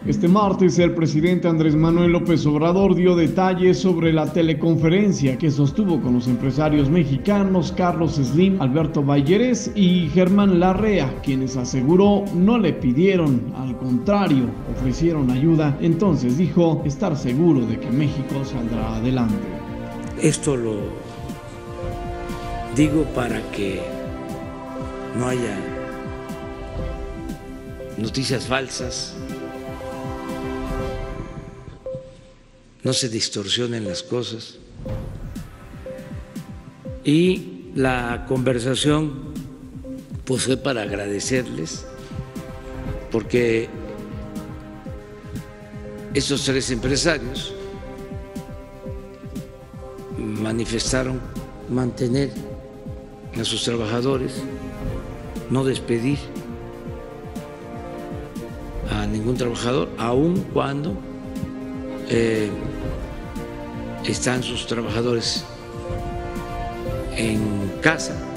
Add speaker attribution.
Speaker 1: Este martes, el presidente Andrés Manuel López Obrador dio detalles sobre la teleconferencia que sostuvo con los empresarios mexicanos Carlos Slim, Alberto Valleres y Germán Larrea, quienes aseguró no le pidieron, al contrario, ofrecieron ayuda. Entonces dijo estar seguro de que México saldrá adelante.
Speaker 2: Esto lo digo para que no haya noticias falsas, no se distorsionen las cosas. Y la conversación pues fue para agradecerles, porque estos tres empresarios manifestaron mantener a sus trabajadores, no despedir a ningún trabajador, aun cuando están sus trabajadores en casa.